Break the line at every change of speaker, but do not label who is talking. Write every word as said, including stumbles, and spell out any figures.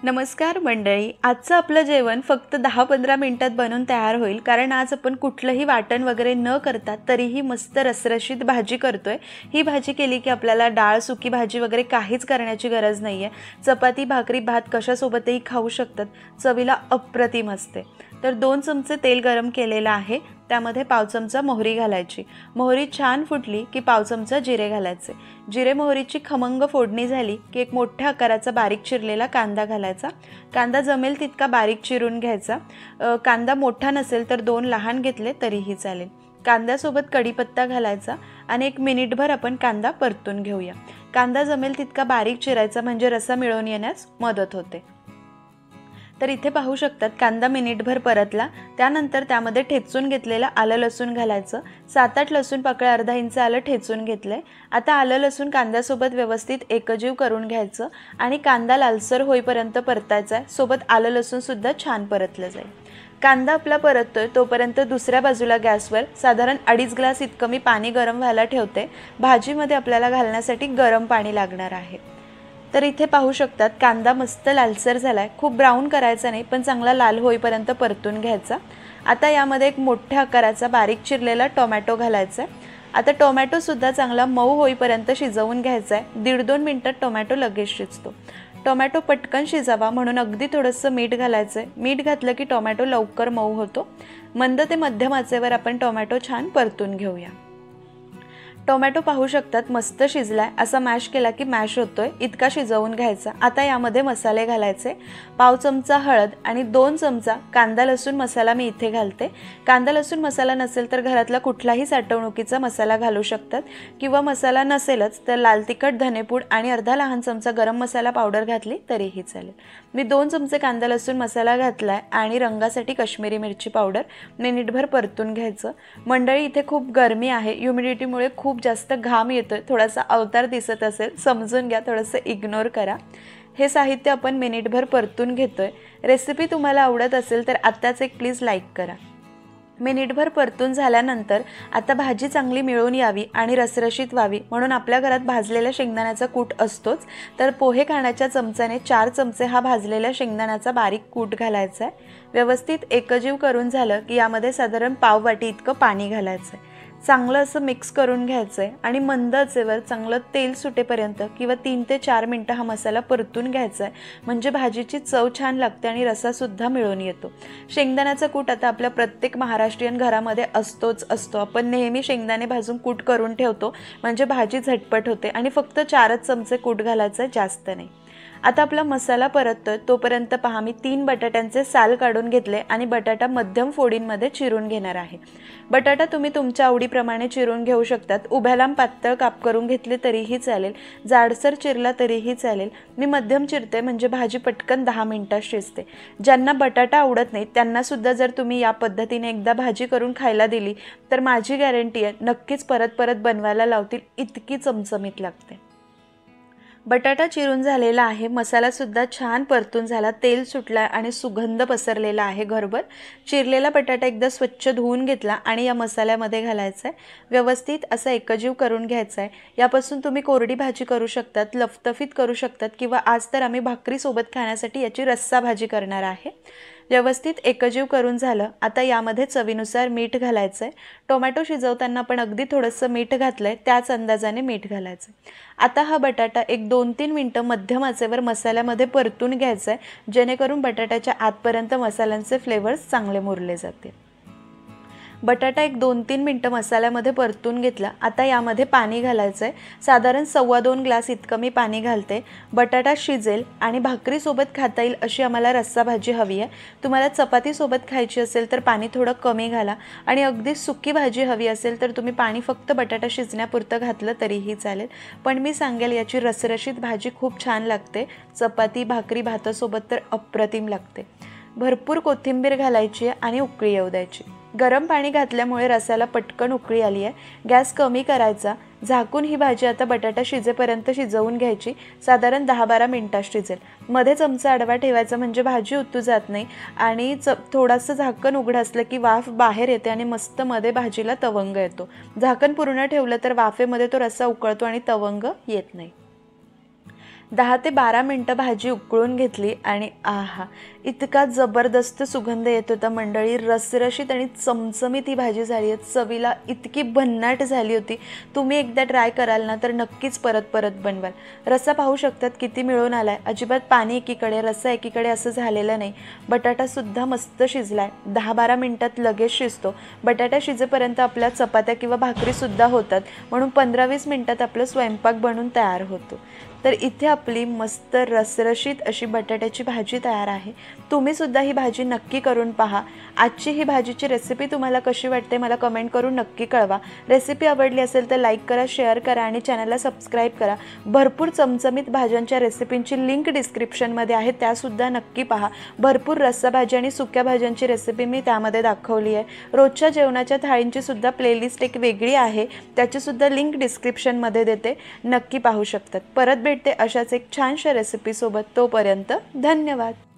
नमस्कार मंडळी, आजचं आपलं जेवण फक्त दहा पंधरा मिनिटात बनून तयार होईल. कारण आज आपण कुठलंही वाटण वगैरे न करता तरीही मस्त रसरशीत भाजी करतोय. ही भाजी केली की आपल्याला डाळ, सुकी भाजी वगैरे काहीच करण्याची गरज नाही आहे. चपाती, भाकरी, भात कशासोबतही खाऊ शकतात. चवीला अप्रतिम असते. तर दोन चमचे तेल गरम केलेलं आहे. त्यामध्ये पाव चमचा मोहरी घालायची. मोहरी छान फुटली की पाव चमचा जिरे घालायचे. जिरे मोहरीची खमंग फोडणी झाली की एक मोठ्या आकाराचा बारीक चिरलेला कांदा घालायचा. कांदा जमेल तितका बारीक चिरून घ्यायचा. कांदा मोठा नसेल तर दोन लहान घेतले तरीही चालेल. कांद्यासोबत कढीपत्ता घालायचा आणि एक मिनिटभर आपण कांदा परतून घेऊया. कांदा जमेल तितका बारीक चिरायचा म्हणजे रस्सा मिळून येण्यास मदत होते. तर इथे पाहू शकतात कांदा मिनिटभर परतला. त्यानंतर त्यामध्ये ठेचून घेतलेलं आलं लसूण घालायचं. सात आठ लसूण पाकळ्या, अर्धा इंच आलं ठेचून घेतलंय. आता आलं लसूण कांद्यासोबत व्यवस्थित एकजीव करून घ्यायचं आणि कांदा लालसर होईपर्यंत परतायचा आहे. सोबत आलं लसूण सुद्धा छान परतलं जाईल. कांदा आपला परततोय तोपर्यंत दुसऱ्या बाजूला गॅसवर साधारण अडीच ग्लास इतकं मी पाणी गरम व्हायला ठेवते. भाजीमध्ये आपल्याला घालण्यासाठी गरम पाणी लागणार आहे. तर इथे पाहू शकतात कांदा मस्त लालसर झालाय. खूप ब्राऊन करायचा नाही, पण चांगला लाल होईपर्यंत परतून घ्यायचा. आता यामध्ये एक मोठ्या आकाराचा बारीक चिरलेला टोमॅटो घालायचा. आता टोमॅटो सुद्धा चांगला मऊ होईपर्यंत शिजवून घ्यायचा आहे. दीड दोन मिनिटात टोमॅटो लगेच शिजतो. टोमॅटो पटकन शिजावा म्हणून अगदी थोडंसं मीठ घालायचं आहे. मीठ घातलं की टोमॅटो लवकर मऊ होतो. मंद ते मध्यम आचेवर आपण टोमॅटो छान परतून घेऊया. टोमॅटो पाहू शकतात मस्त शिजलाय. असा मॅश केला की मॅश होतोय इतका शिजवून घ्यायचा. आता यामध्ये मसाले घालायचे. पाव चमचा हळद आणि दोन चमचा कांदा लसूण मसाला मी इथे घालते. कांदा लसूण मसाला नसेल तर घरातला कुठलाही साठवणुकीचा मसाला घालू शकतात किंवा मसाला नसेलच तर लाल तिखट, धनेपूड आणि अर्धा लहान चमचा गरम मसाला पावडर घातली तरीही चालेल. मी दोन चमचे कांदा लसूण मसाला घातलाय आणि रंगासाठी काश्मीरी मिरची पावडर मिनिटभर परतून घ्यायचं. मंडळी इथे खूप गरमी आहे. ह्युमिडिटीमुळे खूप खूप जास्त घाम येतोय. थोडासा अवतार दिसत असेल समजून घ्या, थोडंसं इग्नोर करा. हे साहित्य आपण मिनिटभर परतून घेतोय. रेसिपी तुम्हाला आवडत असेल तर आत्ताच एक प्लीज लाईक करा. मिनिटभर परतून झाल्यानंतर आता भाजी चांगली मिळून यावी आणि रसरशीत व्हावी म्हणून आपल्या घरात भाजलेल्या शेंगदाण्याचा कूट असतोच. तर पोहे खाण्याच्या चमच्याने चार चमचे हा भाजलेल्या शेंगदाण्याचा बारीक कूट घालायचा आहे. व्यवस्थित एकजीव करून झालं की यामध्ये साधारण पाव वाटी इतकं पाणी घालायचं आहे. चांगलं असं मिक्स करून घ्यायचं आहे आणि मंद आचेवर चांगलं तेल सुटेपर्यंत किंवा तीन ते चार मिनटं हा मसाला परतून घ्यायचा आहे. म्हणजे भाजीची चव छान लागते आणि रसासुद्धा मिळून येतो. शेंगदाण्याचा कूट आता आपल्या प्रत्येक महाराष्ट्रीयन घरामध्ये असतोच असतो. आपण नेहमी शेंगदाणे भाजून कूट करून ठेवतो म्हणजे भाजी झटपट होते आणि फक्त चारच चमचे कूट घालायचं, जास्त नाही. आता आपला मसाला परततोय तोपर्यंत पहा मी तीन बटाट्यांचे साल काढून घेतले आणि बटाटा मध्यम फोडींमध्ये चिरून घेणार आहे. बटाटा तुम्ही तुमच्या आवडीप्रमाणे चिरून घेऊ शकतात. उभ्या लांब पातळ काप करून घेतले तरीही चालेल, जाडसर चिरला तरीही चालेल. मी मध्यम चिरते म्हणजे भाजी पटकन दहा मिनिटात शिजते. ज्यांना बटाटा आवडत नाही त्यांना सुद्धा जर तुम्ही या पद्धतीने एकदा भाजी करून खायला दिली तर माझी गॅरंटी आहे नक्कीच परत परत बनवायला लावतील. इतकी चमचमीत लागते. बटाटा चिरून झालेला आहे. मसाला सुद्धा छान परतून झाला. तेल सुटला आणि सुगंध पसरलेला आहे घरभर. चिरलेला बटाटा एकदा स्वच्छ धुवून घेतला आणि या मसाल्यामध्ये घालायचा आहे. व्यवस्थित असा एकजीव करून घ्यायचा आहे. यापासून तुम्ही कोरडी भाजी करू शकतात, लफतफीत करू शकतात किंवा आज तर आम्ही भाकरीसोबत खाण्यासाठी याची रस्सा भाजी करणार आहे. व्यवस्थित एकजीव करून झालं. आता यामध्ये चवीनुसार मीठ घालायचं आहे. टोमॅटो शिजवताना पण अगदी थोडंसं मीठ घातलं आहे, त्याच अंदाजाने मीठ घालायचं. आता हा बटाटा एक दोन तीन मिनटं मध्यम आचेवर मसाल्यामध्ये परतून घ्यायचा आहे जेणेकरून बटाट्याच्या आतपर्यंत मसाल्यांचे फ्लेवर्स चांगले मुरले जातील. बटाटा एक दोन तीन मिनटं मसाल्यामध्ये परतून घेतला. आता यामध्ये पाणी घालायचं आहे. साधारण सव्वा दोन ग्लास इतकं मी पाणी घालते. बटाटा शिजेल आणि भाकरीसोबत खाता येईल अशी आम्हाला रस्सा भाजी हवी आहे. तुम्हाला चपातीसोबत खायची असेल तर पाणी थोडं कमी घाला आणि अगदी सुकी भाजी हवी असेल तर तुम्ही पाणी फक्त बटाटा शिजण्यापुरतं घातलं तरीही चालेल. पण मी सांगेल याची रसरशीत भाजी खूप छान लागते. चपाती, भाकरी, भातासोबत तर अप्रतिम लागते. भरपूर कोथिंबीर घालायची आणि उकळी येऊ द्यायची. गरम पाणी घातल्यामुळे रसाला पटकन उकळी आली आहे. गॅस कमी करायचा. झाकून ही भाजी आता बटाटा शिजेपर्यंत शिजवून घ्यायची. साधारण दहा बारा मिनिटात शिजेल. मध्ये चमचा आडवा ठेवायचा म्हणजे भाजी उतू जात नाही आणि च थोडंसं झाकण उघडं असलं की वाफ बाहेर येते आणि मस्त मध्ये भाजीला तवंग येतो. झाकण पूर्ण ठेवलं तर वाफेमध्ये तो रस्सा उकळतो आणि तवंग येत नाही. दहा ते बारा मिनटं भाजी उकळून घेतली आणि आहा, इतका जबरदस्त सुगंध येत होता मंडळी. रसरशीत आणि चमचमीत ही भाजी झाली आहे. चवीला इतकी भन्नाट झाली होती. तुम्ही एकदा ट्राय कराल ना तर नक्कीच परत परत बनवाल. रस्सा पाहू शकतात किती मिळून आलाय. अजिबात पाणी एकीकडे रस्सा एकीकडे असं झालेलं नाही. बटाटासुद्धा मस्त शिजलाय. दहा बारा मिनटात लगेच शिजतो. बटाटा शिजेपर्यंत आपल्या चपात्या किंवा भाकरीसुद्धा होतात, म्हणून पंधरा वीस मिनटात आपलं स्वयंपाक बनून तयार होतो. तर इथे आपली मस्त रसरशीत अशी बटाट्याची भाजी तयार आहे. तुम्हीसुद्धा ही भाजी नक्की करून पहा. आजची ही भाजीची रेसिपी तुम्हाला कशी वाटते मला कमेंट करून नक्की कळवा. रेसिपी आवडली असेल तर लाईक करा, शेअर करा आणि चॅनलला सबस्क्राईब करा. भरपूर चमचमीत भाज्यांच्या रेसिपींची लिंक डिस्क्रिप्शनमध्ये आहे, त्यासुद्धा नक्की पहा. भरपूर रस्सा भाजी आणि सुक्या भाज्यांची रेसिपी मी त्यामध्ये दाखवली आहे. रोजच्या जेवणाच्या थाळींची सुद्धा प्लेलिस्ट एक वेगळी आहे, त्याचीसुद्धा लिंक डिस्क्रिप्शनमध्ये देते, नक्की पाहू शकतात. परत भेटते अशाच एक छानशा रेसिपीसोबत. तोपर्यंत धन्यवाद.